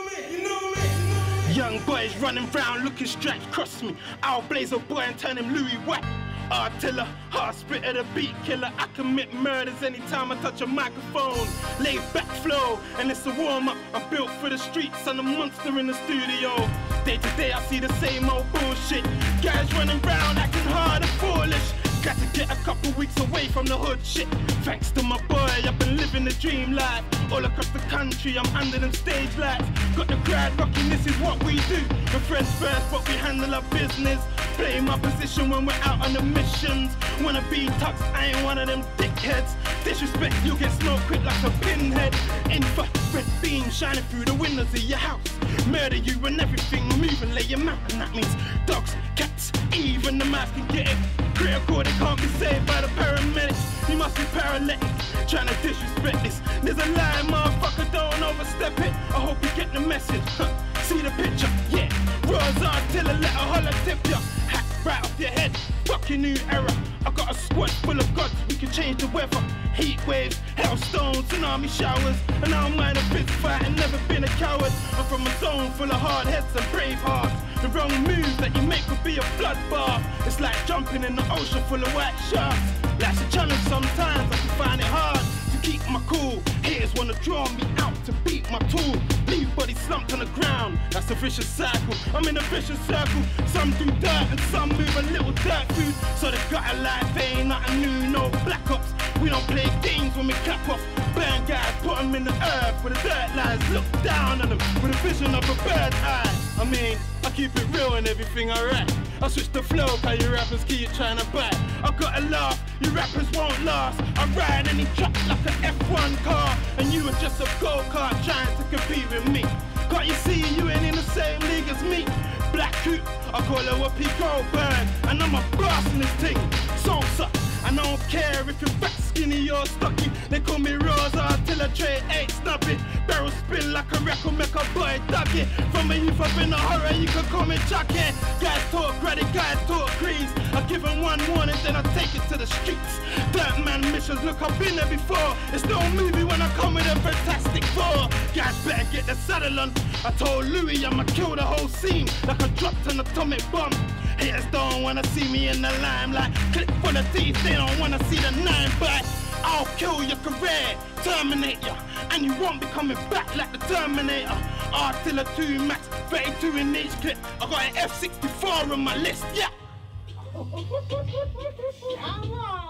Young boys running round looking stripes cross me. I'll blaze a boy and turn him Louis White. Artiller, heart spitter, the beat killer. I commit murders anytime I touch a microphone. Laid back flow, and it's a warm up. I'm built for the streets, I'm a monster in the studio. Day to day I see the same old bullshit. Guys running round acting hard and foolish. Got to get a couple weeks away from the hood shit. Thanks to my boy, I've been living the dream life. All across the country, I'm under them stage lights. Got the crowd rocking, this is what we do. We're friends first, but we handle our business. Playing my position when we're out on the missions. Wanna be tucks, I ain't one of them dickheads. Disrespect, you'll get smoked quick like a pinhead. Infrared beam shining through the windows of your house. Murder you and everything, move and lay your mouth. And that means dogs, cats, even the mouse can get it. Critical, they can't be saved by the paramedics. You must be paralytic, trying to disrespect this. There's a lie, motherfucker, don't overstep it. I hope you get the message, see the picture, yeah. Rose Artiller, let a holler tip ya. Hat right off your head, fucking new era. I got a squad full of gods, we can change the weather. Heat waves, hailstones, tsunami showers. And I don't mind a fist fight and never been a coward. I'm from a zone full of hard heads and brave hearts. The wrong move that you make could be a bloodbath. It's like jumping in the ocean full of white sharks. Life's a challenge sometimes, I can find it hard to keep my cool. Haters wanna draw me out to beat my tool. Leave body slumped on the ground, that's a vicious cycle. I'm in a vicious circle, some do dirt and some move a little dirt food. So they got a life, they ain't nothing new, no black ops. We don't play games when we clap off. Burn guys, put them in the earth where the dirt lies. Look down on them with a vision of a bird's eye. I mean, I keep it real and everything I write. I switch the flow, cause you rappers keep trying to bite. I gotta laugh, you rappers won't last. I ride any track like an F1 car, and you are just a go-kart trying to compete with me. Can't you see you ain't in the same league as me? Black Coot, I call her a Pico bird, and I'm a boss in this thing. Salsa, and I don't care if you're fat, skinny or stocky. They call me Rose Artiller, trade 8 snubby. Barrel spin like a record, make a boy duck it. From a youth up in a horror, you can call me Chucky. Guys talk credit, guys talk crease. I give them one warning, then I take it to the streets. Dirt man missions, look, I've been there before. It's no movie when I come with a Fantastic Four. Guys better get the saddle on. I told Louis I'ma kill the whole scene like I dropped an atomic bomb. Haters don't wanna see me in the limelight. Click for the teeth, they don't wanna see the 9 bite. I'll kill your career, terminate ya, and you won't be coming back like the Terminator. Artiller 2 max, 32 in each clip. I got an F64 on my list, yeah. Come on.